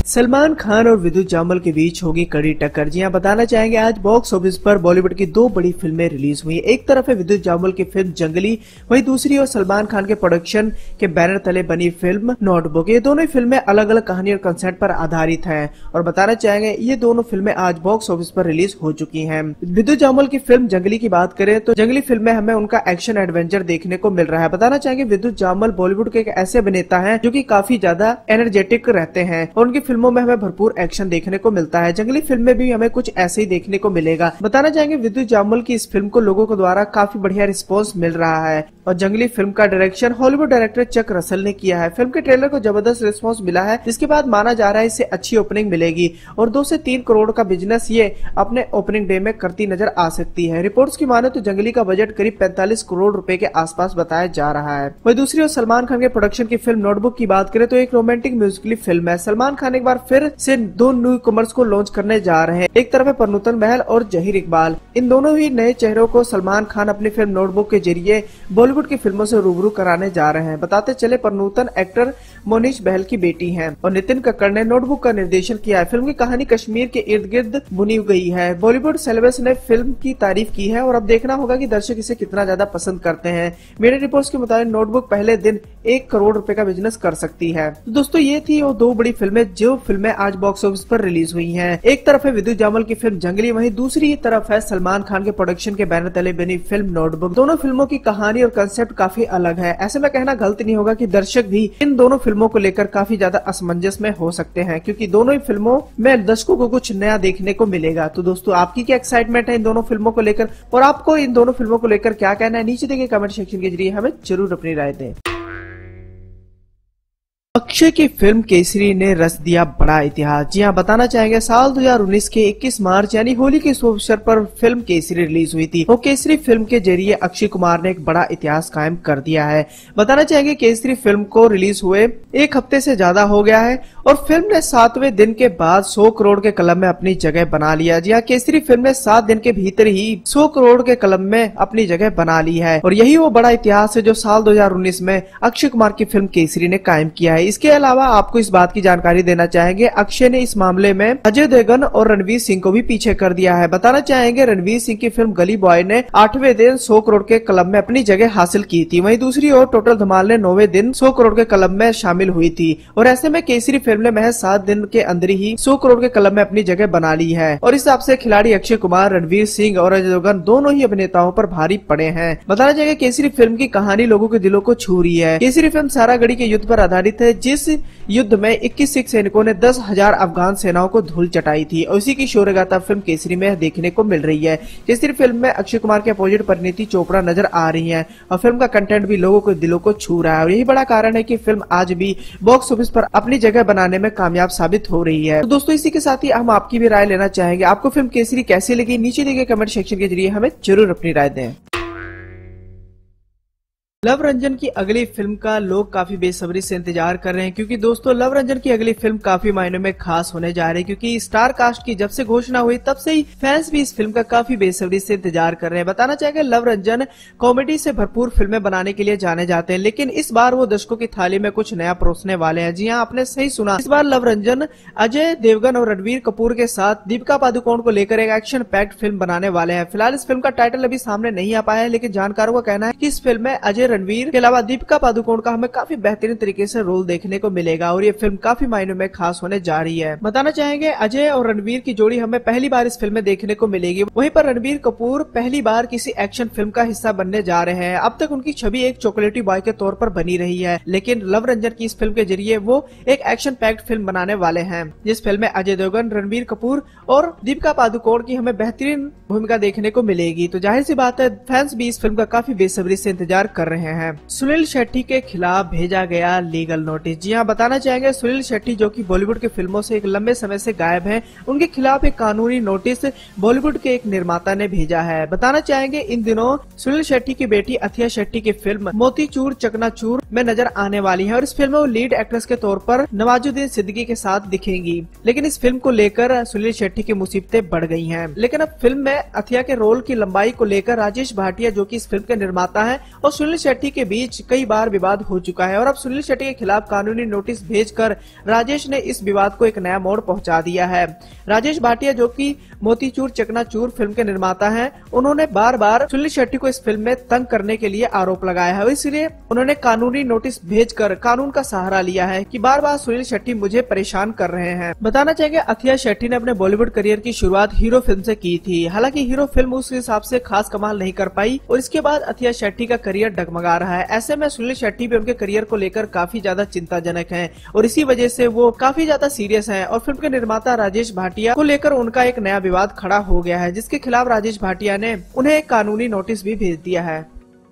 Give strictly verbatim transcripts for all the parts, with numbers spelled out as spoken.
सलमान खान और विद्युत जामल के बीच होगी कड़ी टक्कर। जी हां, बताना चाहेंगे आज बॉक्स ऑफिस पर बॉलीवुड की दो बड़ी फिल्में रिलीज हुई। एक तरफ है विद्युत जामल की फिल्म जंगली, वहीं दूसरी और सलमान खान के प्रोडक्शन के बैनर तले बनी फिल्म नोटबुक। ये दोनों फिल्में अलग अलग कहानी और कंसेप्ट पर आधारित हैं और बताना चाहेंगे ये दोनों फिल्में आज बॉक्स ऑफिस पर रिलीज हो चुकी हैं। विद्युत जामल की फिल्म जंगली की बात करें तो जंगली फिल्म में हमें उनका एक्शन एडवेंचर देखने को मिल रहा है। बताना चाहेंगे विद्युत जामल बॉलीवुड के एक ऐसे अभिनेता हैं जो कि काफी ज्यादा एनर्जेटिक रहते हैं और उनकी फिल्मों में हमें भरपूर एक्शन देखने को मिलता है। जंगली फिल्म में भी हमें कुछ ऐसे ही देखने को मिलेगा। बताना चाहेंगे विद्युत जामल की इस फिल्म को लोगों के द्वारा काफी बढ़िया रिस्पॉन्स मिल रहा है और जंगली फिल्म का direction Hollywood director Chuck Russell ने किया है। फिल्म के ट्रेलर को जबरदस्त रिस्पॉन्स मिला है, जिसके बाद माना जा रहा है इससे अच्छी ओपनिंग मिलेगी और दो से तीन करोड़ का बिजनेस ये अपने ओपनिंग डे में करती नजर आ सकती है। रिपोर्ट्स की माने तो जंगली का बजट करीब पैंतालीस करोड़ रुपए के आसपास बताया जा रहा है। वही दूसरी ओर सलमान खान के प्रोडक्शन की फिल्म नोटबुक की बात करें तो एक रोमांटिक म्यूजिकली फिल्म है। सलमान खान एक बार फिर से दो न्यू कमर्स को लॉन्च करने जा रहे हैं। एक तरफ है परनूतन महल और जहीर इकबाल। इन दोनों ही नए चेहरों को सलमान खान अपनी फिल्म नोटबुक के जरिए बॉलीवुड की फिल्मों से रूबरू कराने जा रहे हैं। बताते चले परनूतन एक्टर मोनीश बहल की बेटी हैं और नितिन कक्कड़ ने नोटबुक का निर्देशन किया है। फिल्म की कहानी कश्मीर के इर्द गिर्द बुनी गई है। बॉलीवुड सेलेब्स ने फिल्म की तारीफ की है और अब देखना होगा कि दर्शक इसे कितना ज्यादा पसंद करते हैं। मीडिया रिपोर्ट्स के मुताबिक नोटबुक पहले दिन एक करोड़ रुपए का बिजनेस कर सकती है। तो दोस्तों ये थी वो दो बड़ी फिल्में जो फिल्में आज बॉक्स ऑफिस पर रिलीज हुई हैं। एक तरफ है विद्युत जामल की फिल्म जंगली, वहीं दूसरी तरफ है सलमान खान के प्रोडक्शन के बैनर तले बनी फिल्म नोटबुक। दोनों फिल्मों की कहानी और कंसेप्ट काफी अलग है। ऐसे में कहना गलत नहीं होगा कि दर्शक भी इन दोनों फिल्मों को लेकर काफी ज्यादा असमंजस में हो सकते हैं, क्योंकि दोनों ही फिल्मों में दर्शकों को कुछ नया देखने को मिलेगा। तो दोस्तों आपकी क्या एक्साइटमेंट है इन दोनों फिल्मों को लेकर और आपको इन दोनों फिल्मों को लेकर क्या कहना है, नीचे दिए कमेंट सेक्शन के जरिए हमें जरूर अपनी राय दें। अक्षय की फिल्म केसरी ने रच दिया बड़ा इतिहास। जी हां, बताना चाहेंगे साल दो हज़ार उन्नीस के इक्कीस मार्च यानी होली के शुभ अवसर पर फिल्म केसरी रिलीज हुई थी और केसरी फिल्म के जरिए अक्षय कुमार ने एक बड़ा इतिहास कायम कर दिया है। बताना चाहेंगे केसरी फिल्म को रिलीज हुए एक हफ्ते से ज्यादा हो गया है और फिल्म ने सातवें दिन के बाद सौ करोड़ के कलम में अपनी जगह बना लिया। जी हां, केसरी फिल्म ने सात दिन के भीतर ही सौ करोड़ के कलम में अपनी जगह बना ली है और यही वो बड़ा इतिहास है जो साल दो हज़ार उन्नीस में अक्षय कुमार की फिल्म केसरी ने कायम किया है। इसके अलावा आपको इस बात की जानकारी देना चाहेंगे अक्षय ने इस मामले में अजय देवगन और रणवीर सिंह को भी पीछे कर दिया है। बताना चाहेंगे रणवीर सिंह की फिल्म गली बॉय ने आठवें दिन सौ करोड़ के क्लब में अपनी जगह हासिल की थी, वहीं दूसरी ओर टोटल धमाल ने नौवें दिन सौ करोड़ के क्लब में शामिल हुई थी और ऐसे में केसरी फिल्म ने महज सात दिन के अंदर ही सौ करोड़ के क्लब में अपनी जगह बना ली है और इस हिसाब से खिलाड़ी अक्षय कुमार, रणवीर सिंह और अजय देवगन दोनों ही अभिनेताओं पर भारी पड़े हैं। बताना चाहिए केसरी फिल्म की कहानी लोगों के दिलों को छू रही है। केसरी फिल्म सारागढ़ी के युद्ध पर आधारित है, जिस युद्ध में इक्कीस सिख सैनिकों ने दस हजार अफगान सेनाओं को धूल चटाई थी और इसी की शौर्यगाथा फिल्म केसरी में देखने को मिल रही है। केसरी फिल्म में अक्षय कुमार के अपोजिट परिणीति चोपड़ा नजर आ रही हैं और फिल्म का कंटेंट भी लोगों के दिलों को छू रहा है और यही बड़ा कारण है कि फिल्म आज भी बॉक्स ऑफिस पर अपनी जगह बनाने में कामयाब साबित हो रही है। तो दोस्तों इसी के साथ ही हम आपकी भी राय लेना चाहेंगे। आपको फिल्म केसरी कैसी लगी, नीचे दिए गए कमेंट सेक्शन के जरिए हमें जरूर अपनी राय दें। लव रंजन की अगली फिल्म का लोग काफी बेसब्री से इंतजार कर रहे हैं, क्योंकि दोस्तों लव रंजन की अगली फिल्म काफी मायनों में खास होने जा रही है, क्योंकि स्टार कास्ट की जब से घोषणा हुई तब से ही फैंस भी इस फिल्म का काफी बेसब्री से इंतजार कर रहे हैं। बताना चाहेंगे लव रंजन कॉमेडी से भरपूर फिल्में बनाने के लिए जाने जाते हैं, लेकिन इस बार वो दर्शकों की थाली में कुछ नया परोसने वाले हैं। जी हाँ, आपने सही सुना, इस बार लव रंजन अजय देवगन और रणवीर कपूर के साथ दीपिका पादुकोण को लेकर एक एक्शन पैक्ड फिल्म बनाने वाले हैं। फिलहाल इस फिल्म का टाइटल अभी सामने नहीं आ पाया है, लेकिन जानकारों का कहना है कि इस फिल्म में अजय रणवीर के अलावा दीपिका पादुकोण का हमें काफी बेहतरीन तरीके से रोल देखने को मिलेगा और ये फिल्म काफी मायनों में खास होने जा रही है। बताना चाहेंगे अजय और रणवीर की जोड़ी हमें पहली बार इस फिल्म में देखने को मिलेगी। वहीं पर रणवीर कपूर पहली बार किसी एक्शन फिल्म का हिस्सा बनने जा रहे हैं। अब तक उनकी छवि एक चॉकलेटी बॉय के तौर पर बनी रही है, लेकिन लव रंजन की इस फिल्म के जरिए वो एक एक्शन पैक्ड फिल्म बनाने वाले हैं, जिस फिल्म में अजय देवगन, रणवीर कपूर और दीपिका पादुकोण की हमें बेहतरीन भूमिका देखने को मिलेगी। तो जाहिर सी बात है फैंस भी इस फिल्म का काफी बेसब्री से इंतजार कर रहे हैं। सुनील शेट्टी के खिलाफ भेजा गया लीगल नोटिस। जी हां, बताना चाहेंगे सुनील शेट्टी जो कि बॉलीवुड की फिल्मों से एक लंबे समय से गायब हैं, उनके खिलाफ एक कानूनी नोटिस बॉलीवुड के एक निर्माता ने भेजा है। बताना चाहेंगे इन दिनों सुनील शेट्टी की बेटी अथिया शेट्टी की फिल्म मोतीचूर चकनाचूर में नजर आने वाली है और इस फिल्म में वो लीड एक्ट्रेस के तौर पर नवाजुद्दीन सिद्दीकी के साथ दिखेंगी, लेकिन इस फिल्म को लेकर सुनील शेट्टी की मुसीबतें बढ़ गई हैं। लेकिन अब फिल्म में अथिया के रोल की लंबाई को लेकर राजेश भाटिया जो कि इस फिल्म के निर्माता हैं और सुनील शेट्टी शेट्टी के बीच कई बार विवाद हो चुका है और अब सुनील शेट्टी के खिलाफ कानूनी नोटिस भेजकर राजेश ने इस विवाद को एक नया मोड़ पहुंचा दिया है। राजेश भाटिया, जो कि मोतीचूर चकनाचूर फिल्म के निर्माता हैं, उन्होंने बार बार सुनील शेट्टी को इस फिल्म में तंग करने के लिए आरोप लगाया है। इसलिए उन्होंने कानूनी नोटिस भेजकर कानून का सहारा लिया है कि बार बार सुनील शेट्टी मुझे परेशान कर रहे हैं। बताना चाहिए अथिया शेट्टी ने अपने बॉलीवुड करियर की शुरुआत हीरो फिल्म से की थी। हालांकि हीरो फिल्म उस हिसाब से खास कमाल नहीं कर पाई और इसके बाद अथिया शेट्टी का करियर डगमगा रहा है। ऐसे में सुनील शेट्टी भी उनके करियर को लेकर काफी ज्यादा चिंताजनक हैं और इसी वजह से वो काफी ज्यादा सीरियस हैं और फिल्म के निर्माता राजेश भाटिया को लेकर उनका एक नया विवाद खड़ा हो गया है, जिसके खिलाफ राजेश भाटिया ने उन्हें एक कानूनी नोटिस भी भेज दिया है।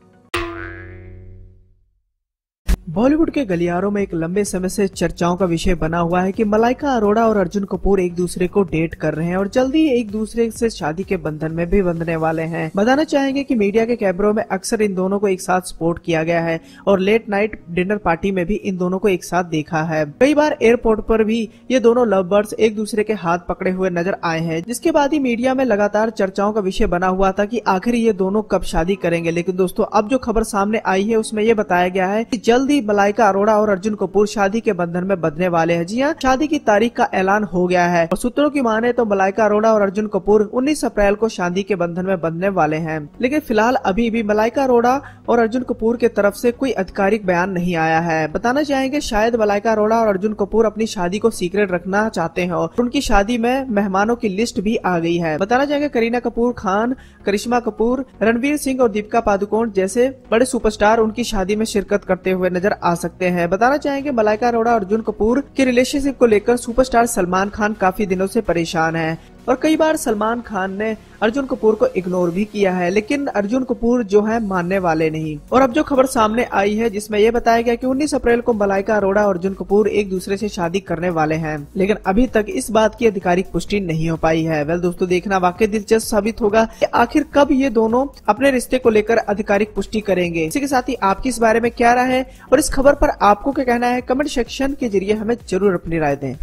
बॉलीवुड के गलियारों में एक लंबे समय से चर्चाओं का विषय बना हुआ है कि मलाइका अरोड़ा और अर्जुन कपूर एक दूसरे को डेट कर रहे हैं और जल्दी ही एक दूसरे से शादी के बंधन में भी बंधने वाले हैं। बताना चाहेंगे कि मीडिया के कैमरों में अक्सर इन दोनों को एक साथ स्पॉट किया गया है और लेट नाइट डिनर पार्टी में भी इन दोनों को एक साथ देखा है। कई बार एयरपोर्ट पर भी ये दोनों लव बर्ड्स एक दूसरे के हाथ पकड़े हुए नजर आए हैं, जिसके बाद ही मीडिया में लगातार चर्चाओं का विषय बना हुआ था कि आखिर ये दोनों कब शादी करेंगे। लेकिन दोस्तों, अब जो खबर सामने आई है उसमें ये बताया गया है कि जल्द ही मलाइका अरोड़ा और अर्जुन कपूर शादी के बंधन में बंधने वाले हैं। जी हां, शादी की तारीख का ऐलान हो गया है और सूत्रों की माने तो मलाइका अरोड़ा और अर्जुन कपूर उन्नीस अप्रैल को शादी के बंधन में बंधने वाले हैं। लेकिन फिलहाल अभी भी मलाइका अरोड़ा और अर्जुन कपूर के तरफ से कोई आधिकारिक बयान नहीं आया है। बताना चाहेंगे शायद मलाइका अरोड़ा और अर्जुन कपूर अपनी शादी को सीक्रेट रखना चाहते हैं और उनकी शादी में मेहमानों की लिस्ट भी आ गई है। बताना चाहेंगे करीना कपूर खान, करिश्मा कपूर, रणवीर सिंह और दीपिका पादुकोण जैसे बड़े सुपरस्टार उनकी शादी में शिरकत करते हुए नजर आ सकते हैं। बताना चाहेंगे मलाइका अरोड़ा और अर्जुन कपूर के रिलेशनशिप को लेकर सुपरस्टार सलमान खान काफी दिनों से परेशान है और कई बार सलमान खान ने अर्जुन कपूर को इग्नोर भी किया है, लेकिन अर्जुन कपूर जो है मानने वाले नहीं। और अब जो खबर सामने आई है जिसमें यह बताया गया कि उन्नीस अप्रैल को मलाइका अरोड़ा और अर्जुन कपूर एक दूसरे से शादी करने वाले हैं, लेकिन अभी तक इस बात की आधिकारिक पुष्टि नहीं हो पाई है। वेल दोस्तों, देखना वाकई दिलचस्प साबित होगा कि आखिर कब ये दोनों अपने रिश्ते को लेकर आधिकारिक पुष्टि करेंगे। इसी के साथ ही आपकी इस बारे में क्या राय है और इस खबर पर आपको क्या कहना है, कमेंट सेक्शन के जरिए हमें जरूर अपनी राय दें।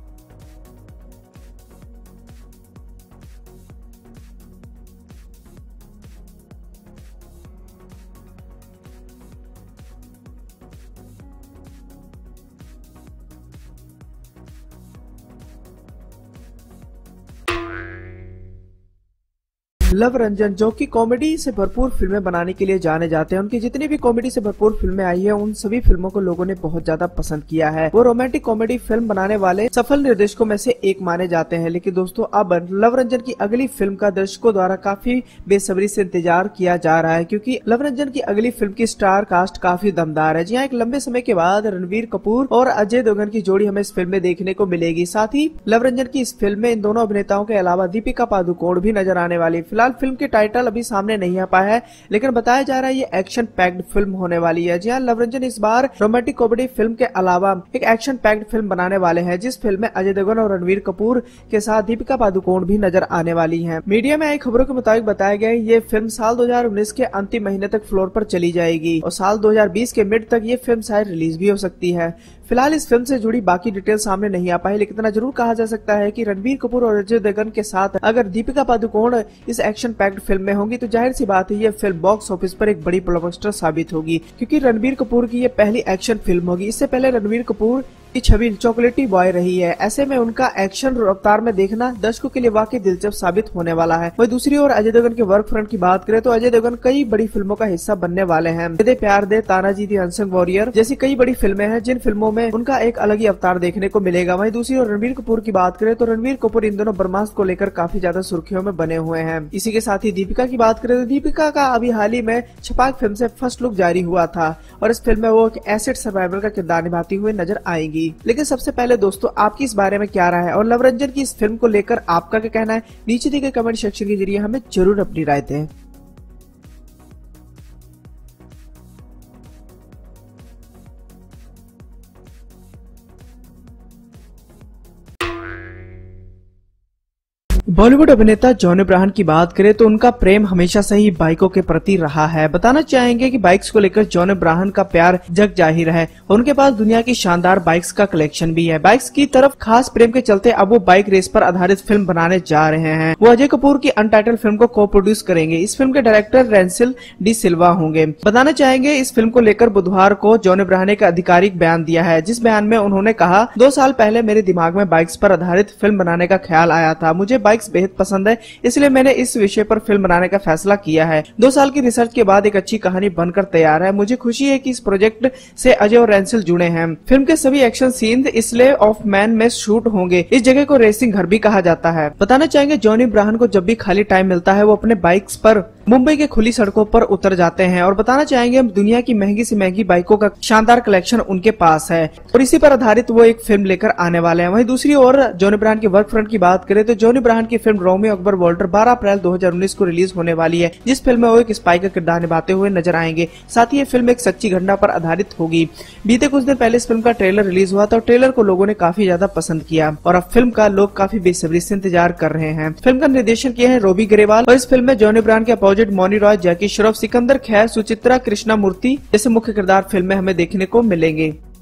लव रंजन, जो कि कॉमेडी से भरपूर फिल्में बनाने के लिए जाने जाते हैं, उनकी जितनी भी कॉमेडी से भरपूर फिल्में आई है उन सभी फिल्मों को लोगों ने बहुत ज्यादा पसंद किया है। वो रोमांटिक कॉमेडी फिल्म बनाने वाले सफल निर्देशकों में से एक माने जाते हैं। लेकिन दोस्तों, अब लव रंजन की अगली फिल्म का दर्शकों द्वारा काफी बेसब्री से इंतजार किया जा रहा है, क्योंकि लव रंजन की अगली फिल्म की स्टार कास्ट काफी दमदार है। जी हाँ, एक लंबे समय के बाद रणवीर कपूर और अजय देवगन की जोड़ी हमें इस फिल्म में देखने को मिलेगी। साथ ही लव रंजन की इस फिल्म में इन दोनों अभिनेताओं के अलावा दीपिका पादुकोण भी नजर आने वाली। फिलहाल फिल्म के टाइटल अभी सामने नहीं आ पाया है, लेकिन बताया जा रहा है ये एक्शन पैक्ड फिल्म होने वाली है। जी हाँ, लव रंजन इस बार रोमांटिक कॉमेडी फिल्म के अलावा एक एक्शन पैक्ड फिल्म बनाने वाले हैं, जिस फिल्म में अजय देवगन और रणवीर कपूर के साथ दीपिका पादुकोण भी नजर आने वाली हैं। मीडिया में आई खबरों के मुताबिक बताया गया है ये फिल्म साल दो हज़ार उन्नीस के अंतिम महीने तक फ्लोर पर चली जाएगी और साल दो हज़ार बीस के मिड तक ये फिल्म शायद रिलीज भी हो सकती है। फिलहाल इस फिल्म से जुड़ी बाकी डिटेल सामने नहीं आ पाई, लेकिन इतना जरूर कहा जा सकता है कि रणबीर कपूर और अजय देवगन के साथ अगर दीपिका पादुकोण इस एक्शन पैक्ड फिल्म में होंगी तो जाहिर सी बात है ये फिल्म बॉक्स ऑफिस पर एक बड़ी ब्लॉकबस्टर साबित होगी, क्योंकि रणबीर कपूर की ये पहली एक्शन फिल्म होगी। इससे पहले रणबीर कपूर की छवि चॉकलेटी बॉय रही है। ऐसे में उनका एक्शन अवतार में देखना दर्शकों के लिए वाकई दिलचस्प साबित होने वाला है। वही दूसरी ओर अजय देवगन के वर्क फ्रंट की बात करें तो अजय देवगन कई बड़ी फिल्मों का हिस्सा बनने वाले हैं। De Pyaar De, Tanhaji the unsung warrior जैसी कई बड़ी फिल्में हैं, जिन फिल्मों में उनका एक अलग ही अवतार देखने को मिलेगा। वहीं दूसरी ओर रणबीर कपूर की बात करें तो रणबीर कपूर इन दोनों ब्रह्मास्त्र को लेकर काफी ज्यादा सुर्खियों में बने हुए हैं। इसी के साथ ही दीपिका की बात करें तो दीपिका का अभी हाल ही में छपाक फिल्म से फर्स्ट लुक जारी हुआ था और इस फिल्म में वो एक एसिड सर्वाइवल का किरदार निभाती हुए नजर आएंगी। लेकिन सबसे पहले दोस्तों, आपकी इस बारे में क्या राय है और लव रंजन की इस फिल्म को लेकर आपका क्या कहना है, नीचे दिए गए कमेंट सेक्शन के जरिए हमें जरूर अपनी राय दें। बॉलीवुड अभिनेता जॉन अब्राहम की बात करें तो उनका प्रेम हमेशा से ही बाइकों के प्रति रहा है। बताना चाहेंगे कि बाइक्स को लेकर जॉन अब्राहम का प्यार जग जाहिर है। उनके पास दुनिया की शानदार बाइक्स का कलेक्शन भी है। बाइक्स की तरफ खास प्रेम के चलते अब वो बाइक रेस पर आधारित फिल्म बनाने जा रहे हैं। वो अजय कपूर की अनटाइटल फिल्म को को प्रोड्यूस करेंगे। इस फिल्म के डायरेक्टर रेंसिल डी सिल्वा होंगे। बताना चाहेंगे इस फिल्म को लेकर बुधवार को जॉन अब्राहम ने एक आधिकारिक बयान दिया है, जिस बयान में उन्होंने कहा, दो साल पहले मेरे दिमाग में बाइक्स पर आधारित फिल्म बनाने का ख्याल आया था। मुझे बाइक्स बेहद पसंद है, इसलिए मैंने इस विषय पर फिल्म बनाने का फैसला किया है। दो साल की रिसर्च के बाद एक अच्छी कहानी बनकर तैयार है। मुझे खुशी है कि इस प्रोजेक्ट से अजय और रेंसिल जुड़े हैं। फिल्म के सभी action scene Isle of Man में शूट होंगे। इस जगह को रेसिंग घर भी कहा जाता है। बताना चाहेंगे जॉन अब्राहम को जब भी खाली टाइम मिलता है वो अपने बाइक्स पर मुंबई के खुली सड़कों पर उतर जाते हैं। और बताना चाहेंगे दुनिया की महंगी से महंगी बाइकों का शानदार कलेक्शन उनके पास है और इसी पर आधारित वो एक फिल्म लेकर आने वाले हैं। वहीं दूसरी ओर जॉन अब्राहम के वर्क फ्रंट की बात करें तो जॉन अब्राहम की फिल्म रोमियो अकबर वॉल्टर बारह अप्रैल दो हज़ार उन्नीस को रिलीज होने वाली है, जिस फिल्म में वो एक स्पाई का किरदार निभाते हुए नजर आएंगे। साथ ही ये फिल्म एक सच्ची घटना पर आधारित होगी। बीते कुछ दिन पहले इस फिल्म का ट्रेलर रिलीज हुआ था और ट्रेलर को लोगों ने काफी ज्यादा पसंद किया और अब फिल्म का लोग काफी बेसब्री से इंतजार कर रहे हैं। फिल्म का निर्देशन किया है रॉबी ग्रेवाल और इस फिल्म में जॉन अब्राहम के अपोजिट मौनी रॉय, जैकी श्रॉफ, सिकंदर खैर, सुचित्रा कृष्णमूर्ति जैसे मुख्य किरदार फिल्म में हमें देखने को मिलेंगे।